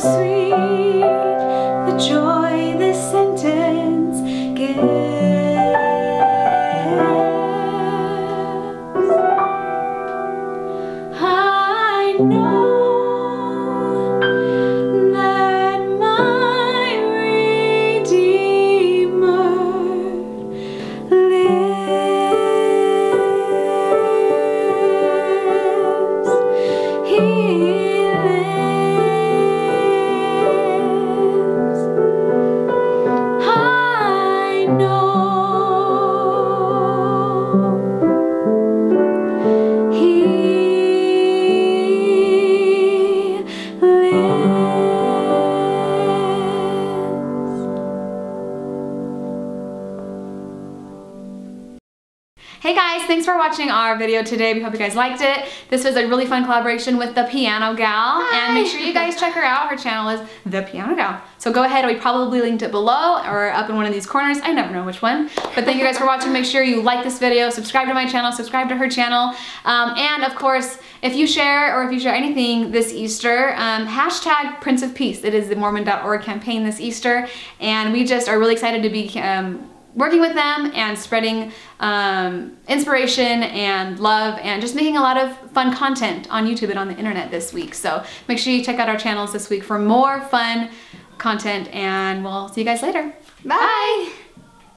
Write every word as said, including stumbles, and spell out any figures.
sweet, the joy this sentence gives. I know that my Redeemer lives. He lives. I know He Hey guys, thanks for watching our video today. We hope you guys liked it. This was a really fun collaboration with The Piano Gal. Hi. And make sure you guys check her out. Her channel is The Piano Gal. So go ahead, we probably linked it below or up in one of these corners. I never know which one. But thank you guys for watching. Make sure you like this video, subscribe to my channel, subscribe to her channel. Um, and of course, if you share or if you share anything this Easter, um, hashtag Prince of Peace. It is the Mormon dot org campaign this Easter. And we just are really excited to be um, working with them and spreading um, inspiration and love and just making a lot of fun content on YouTube and on the internet this week. So make sure you check out our channels this week for more fun content, and we'll see you guys later. Bye! Bye.